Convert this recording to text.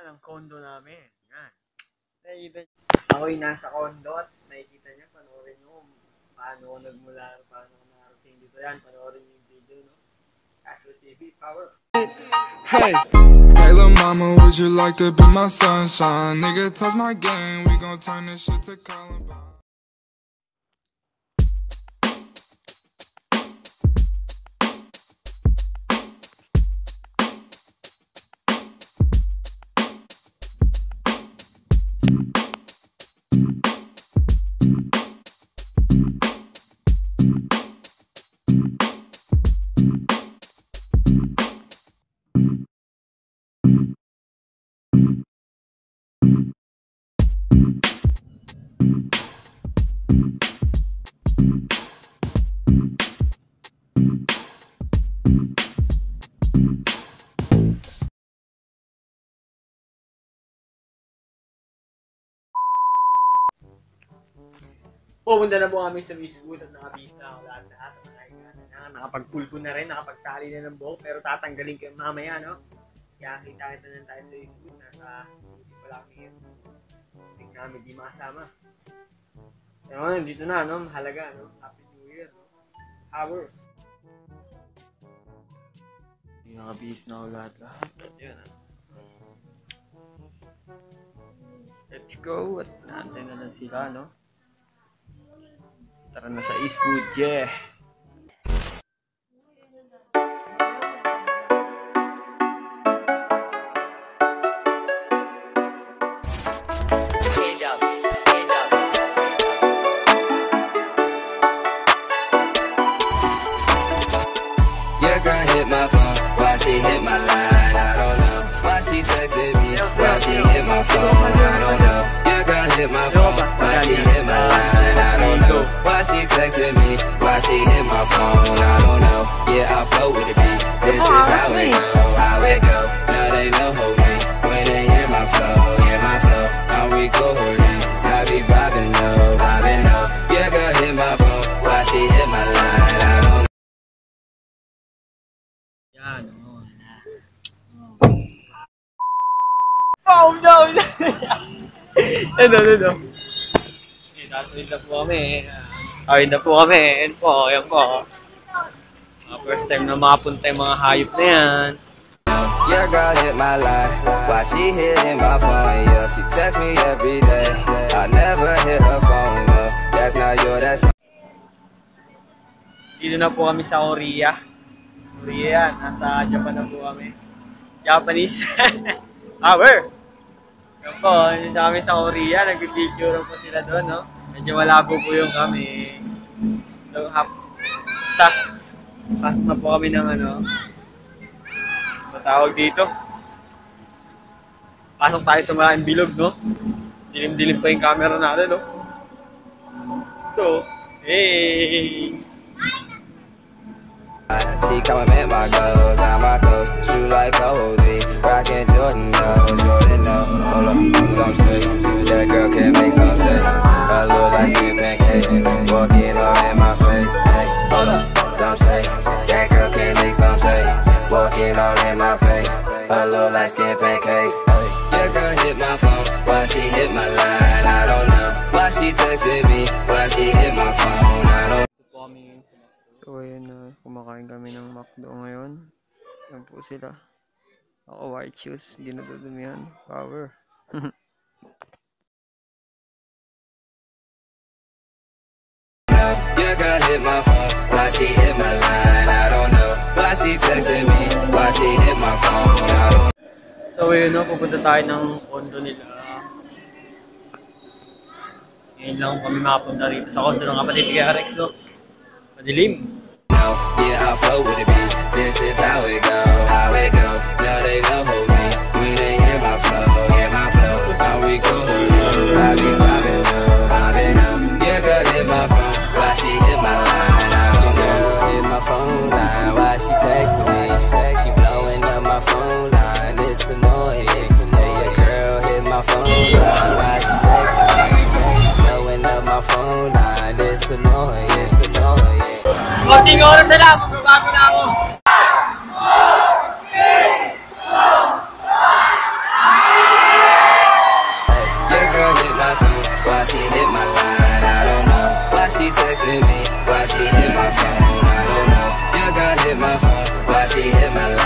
ng condo namin. Yan. Nakikita nyo. Ako'y nasa condo at nakikita nyo, panoorin nyo kung paano ko nagmula, paano ko nakarating dito. Yan, panoorin nyo yung video, no? Castro TV, power! Hey, hey little mama, would you like to be my sunshine? Nigga, touch my game, we gon' turn this shit to Columbine. Pupunta na po kami sa Miss Good at nakabista ako lahat. Nakapag-pull ko na rin, nakapagtali na ng buhok, pero tatanggalin ko mamaya, no? Kaya kita na tayo sa Miss Good, nasa isip pa lang yun. Hindi namin di makasama. Pero dito na, no? Mahalaga, no? Happy New Year, no? Power! Nakabihis na ako lahat. At yun, no? Let's go! At naantay na lang sila, no? Tara na sa Eastwood, yeah! Your girl hit my phone, why she hit my line, I don't know. Why she texting me, why she hit my phone, I don't know. Your girl hit my phone, why she hit my line, I don't know. Why she texting me, why she hit my phone, I don't know. Yeah, I flow with the beat, this is how it go. Now they know who me, when they hear my flow, I'm recording, I be vibing low. Your girl hit my phone, why she hit my line, I don't know. Yan, oh no! Ano. Tatuloy na po kami. Ayun na po kami. Yan po, yan po. First time na makapunta yung mga hayop na yan. Your girl hit my line, why she hitting my phone, yeah. She text me every day, I never hit her phone, no. That's not you, that's Dito na po kami sa Korea. Korea yan, nasa Japan na po kami. Japanese. Power! Yan po, dito kami sa Korea, nag-picture po sila doon, no? Medyo malabo po yung kami. So, basta, pasok na po kami ng ano, matawag dito. Pasok tayo sa malaking bilog, no? Dilim-dilim pa yung camera natin, no? Ito, hey! She come and met my goals, I'm my clothes, shoe like Kobe, rockin' Jordan, no. Hold up, some shit, that girl can make some shit. I look like skin pancakes, walking all in my face. Hey, hold up, some shit, that girl can make some shit. Walking all in my face, I look like skin pancakes. Hey, your girl hit my phone, why she hit my line, I don't know. Why she texting me, why she hit my phone, I don't know. So ayun na, kumakain kami ng McDo ngayon. Yan po sila. Ako white shoes, hindi na dudumihan. Power. Your girl hit my phone, why she hit my line, I don't know. Why she texting me, why she hit my phone, I don't know. So ayun na, pupunta tayo ng condo nila. Ngayon lang kami makapunta rito sa condo ng kapatid ni Rex, no? Madilim. Yeah, I flow with the beat, this is how it go. Now they know who me, when they hear my flow, I'm recording, I be vibing up. Your girl hit my phone, why she hit my line, I don't know. Hit my phone line, why she texting me, she blowing up my phone line, it's annoying. Yeah, your girl hit my phone line, why she texting me, she blowing up my phone line, it's annoying. Konting oras na lang, magbabago na ako. she hit my line.